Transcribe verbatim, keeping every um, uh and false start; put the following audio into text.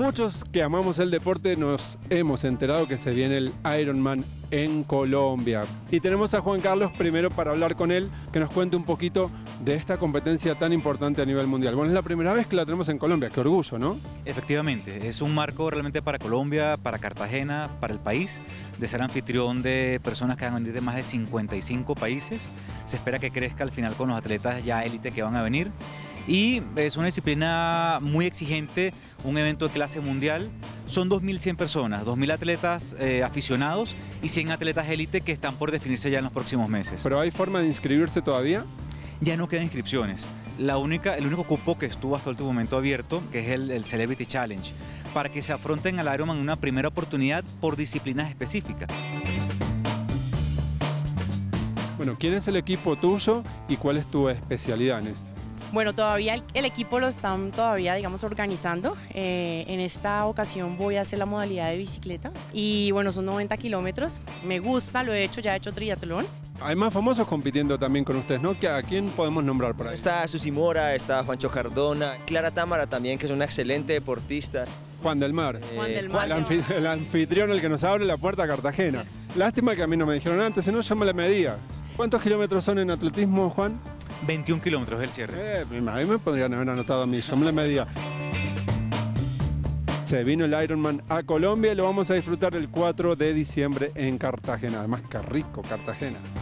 muchos que amamos el deporte nos hemos enterado que se viene el Ironman en Colombia. Y tenemos a Juan Carlos primero para hablar con él, que nos cuente un poquito de esta competencia tan importante a nivel mundial. Bueno, es la primera vez que la tenemos en Colombia, qué orgullo, ¿no? Efectivamente, es un marco realmente para Colombia, para Cartagena, para el país, de ser anfitrión de personas que van a venir de más de cincuenta y cinco países. Se espera que crezca al final con los atletas ya élite que van a venir. Y es una disciplina muy exigente, un evento de clase mundial. Son dos mil cien personas, dos mil atletas eh, aficionados y cien atletas élite que están por definirse ya en los próximos meses. ¿Pero hay forma de inscribirse todavía? Ya no quedan inscripciones. La única, el único cupo que estuvo hasta el último momento abierto, que es el, el Celebrity Challenge, para que se afronten al Ironman en una primera oportunidad por disciplinas específicas. Bueno, ¿quién es el equipo tuyo y cuál es tu especialidad en esto? Bueno, todavía el, el equipo lo están todavía, digamos, organizando. Eh, en esta ocasión voy a hacer la modalidad de bicicleta y bueno, son noventa kilómetros. Me gusta, lo he hecho, ya he hecho triatlón. Hay más famosos compitiendo también con ustedes, ¿no? ¿A quién podemos nombrar por ahí? Está Susi Mora, está Juancho Cardona, Clara Támara también, que es una excelente deportista. Juan del Mar. Eh, Juan del Mar. El, anfi el anfitrión, el que nos abre la puerta a Cartagena. Lástima que a mí no me dijeron antes, si no yo me la medía. ¿Cuántos kilómetros son en atletismo, Juan? veintiún kilómetros es el cierre. Eh, a mí me podrían haber anotado a mí, yo me la medía. Se vino el Ironman a Colombia y lo vamos a disfrutar el cuatro de diciembre en Cartagena. Además, qué rico Cartagena.